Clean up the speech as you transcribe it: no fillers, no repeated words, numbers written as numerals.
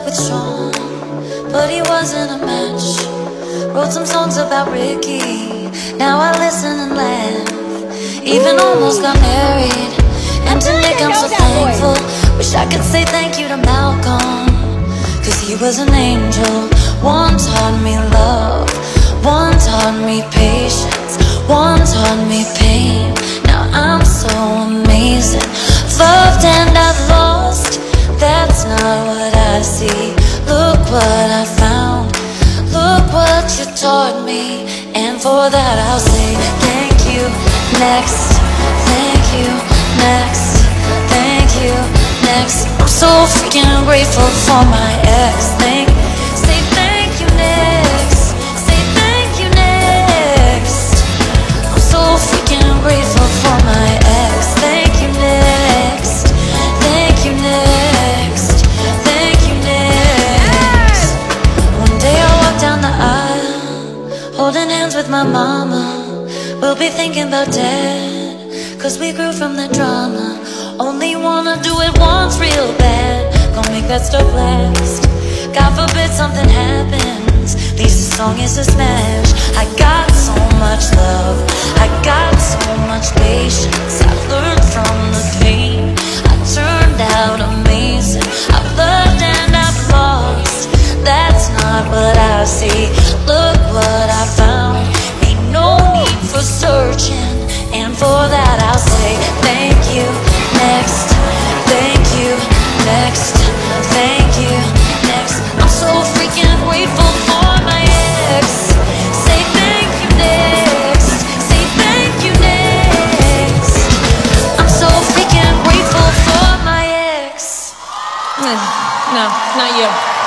with Sean, but he wasn't a match. Wrote some songs about Ricky, now I listen and laugh. Even almost got married, and to Nick I'm so thankful. Wish I could say thank you to Malcolm, cause he was an angel. One taught me love, one taught me patience, one taught me pain. Now I'm so amazing, loved and I've lost. That's not what I see. Look what I found, look what you taught me, and for that I'll say thank you. Next, thank you. Next, thank you. Next, I'm so freaking grateful for my ex. Say thank you next. Say thank you next. I'm so freaking grateful for my ex. Thank you next. Thank you next. Thank you next. One day I'll walk down the aisle, holding hands with my mama. We'll be thinking about dad, cause we grew from the drama. Only wanna do it once real bad, gonna make that stuff last. God forbid something happens, at least the song is a smash. I got so much love, I got so much patience. I've learned from the pain, I turned out amazing. I've loved and I've lost, that's not what I see. Look what I found, ain't no need for searching, and for that I'll say thank you. Next, thank you. Next, thank you. Next, I'm so freaking grateful for my ex. Say thank you next. Say thank you next. I'm so freaking grateful for my ex. No, not you.